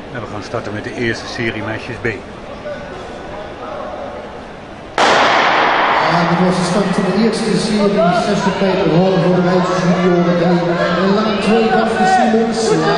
En we gaan starten met de eerste serie meisjes B. Ja, dit was de start van de eerste serie 60 meter hoog voor de meisjes junioren D. En laan 2 Daphne Simons.